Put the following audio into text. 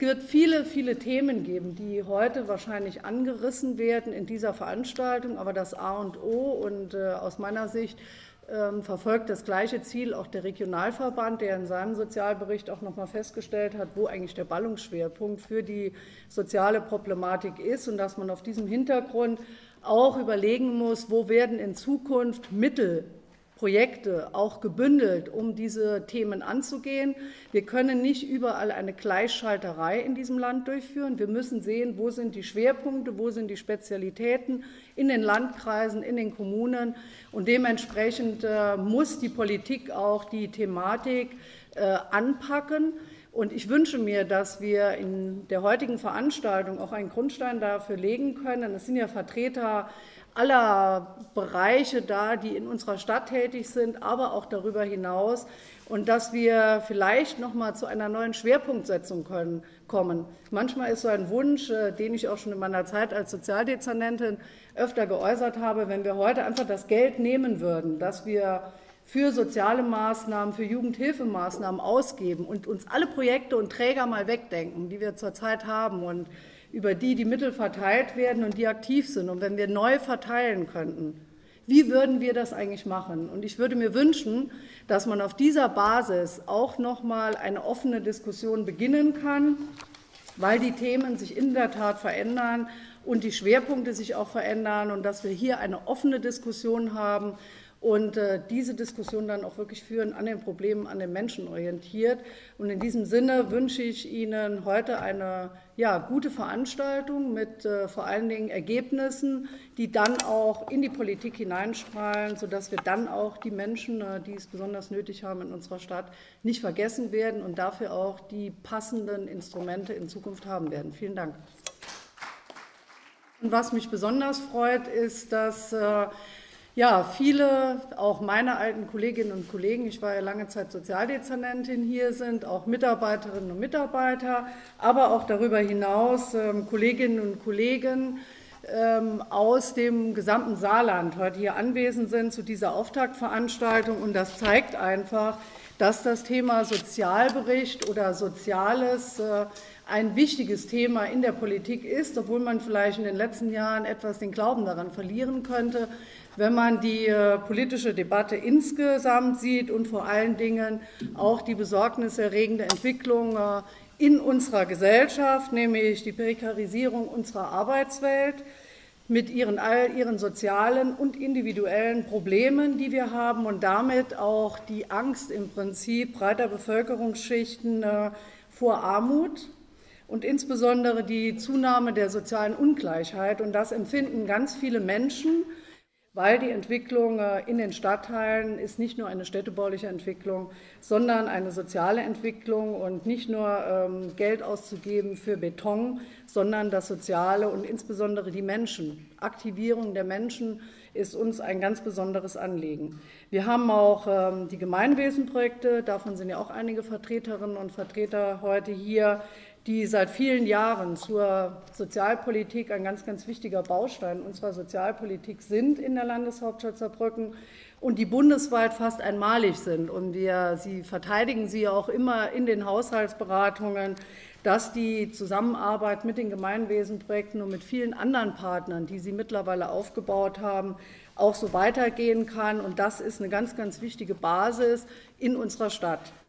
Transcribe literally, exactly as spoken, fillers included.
wird viele, viele Themen geben, die heute wahrscheinlich angerissen werden in dieser Veranstaltung, aber das A und O und äh, aus meiner Sicht ähm, verfolgt das gleiche Ziel auch der Regionalverband, der in seinem Sozialbericht auch nochmal festgestellt hat, wo eigentlich der Ballungsschwerpunkt für die soziale Problematik ist und dass man auf diesem Hintergrund auch überlegen muss, wo werden in Zukunft Mittel, Projekte auch gebündelt, um diese Themen anzugehen. Wir können nicht überall eine Gleichschalterei in diesem Land durchführen. Wir müssen sehen, wo sind die Schwerpunkte, wo sind die Spezialitäten in den Landkreisen, in den Kommunen. Und dementsprechend äh, muss die Politik auch die Thematik äh, anpacken. Und ich wünsche mir, dass wir in der heutigen Veranstaltung auch einen Grundstein dafür legen können. Es sind ja Vertreter aller Bereiche da, die in unserer Stadt tätig sind, aber auch darüber hinaus. Und dass wir vielleicht noch mal zu einer neuen Schwerpunktsetzung können, kommen. Manchmal ist so ein Wunsch, den ich auch schon in meiner Zeit als Sozialdezernentin öfter geäußert habe, wenn wir heute einfach das Geld nehmen würden, dass wir für soziale Maßnahmen, für Jugendhilfemaßnahmen ausgeben und uns alle Projekte und Träger mal wegdenken, die wir zurzeit haben und über die die Mittel verteilt werden und die aktiv sind. Und wenn wir neu verteilen könnten, wie würden wir das eigentlich machen? Und ich würde mir wünschen, dass man auf dieser Basis auch noch mal eine offene Diskussion beginnen kann, weil die Themen sich in der Tat verändern und die Schwerpunkte sich auch verändern und dass wir hier eine offene Diskussion haben und äh, diese Diskussion dann auch wirklich führen, an den Problemen, an den Menschen orientiert. Und in diesem Sinne wünsche ich Ihnen heute eine ja, gute Veranstaltung mit äh, vor allen Dingen Ergebnissen, die dann auch in die Politik hineinstrahlen, sodass wir dann auch die Menschen, äh, die es besonders nötig haben in unserer Stadt, nicht vergessen werden und dafür auch die passenden Instrumente in Zukunft haben werden. Vielen Dank. Und was mich besonders freut, ist, dass äh, Ja, viele, auch meine alten Kolleginnen und Kollegen, ich war ja lange Zeit Sozialdezernentin hier, sind auch Mitarbeiterinnen und Mitarbeiter, aber auch darüber hinaus ähm, Kolleginnen und Kollegen ähm, aus dem gesamten Saarland heute hier anwesend sind zu dieser Auftaktveranstaltung. Und das zeigt einfach, dass das Thema Sozialbericht oder Soziales äh, ein wichtiges Thema in der Politik ist, obwohl man vielleicht in den letzten Jahren etwas den Glauben daran verlieren könnte, wenn man die äh, politische Debatte insgesamt sieht und vor allen Dingen auch die besorgniserregende Entwicklung äh, in unserer Gesellschaft, nämlich die Prekarisierung unserer Arbeitswelt mit ihren, all ihren sozialen und individuellen Problemen, die wir haben und damit auch die Angst im Prinzip breiter Bevölkerungsschichten äh, vor Armut und insbesondere die Zunahme der sozialen Ungleichheit. Und das empfinden ganz viele Menschen, weil die Entwicklung in den Stadtteilen ist nicht nur eine städtebauliche Entwicklung, sondern eine soziale Entwicklung und nicht nur ähm, Geld auszugeben für Beton, sondern das Soziale und insbesondere die Menschen. Aktivierung der Menschen ist uns ein ganz besonderes Anliegen. Wir haben auch ähm, die Gemeinwesenprojekte, davon sind ja auch einige Vertreterinnen und Vertreter heute hier, die seit vielen Jahren zur Sozialpolitik ein ganz, ganz wichtiger Baustein unserer Sozialpolitik sind in der Landeshauptstadt Saarbrücken und die bundesweit fast einmalig sind. Und wir sie verteidigen sie auch immer in den Haushaltsberatungen, dass die Zusammenarbeit mit den Gemeinwesenprojekten und mit vielen anderen Partnern, die sie mittlerweile aufgebaut haben, auch so weitergehen kann. Und das ist eine ganz, ganz wichtige Basis in unserer Stadt.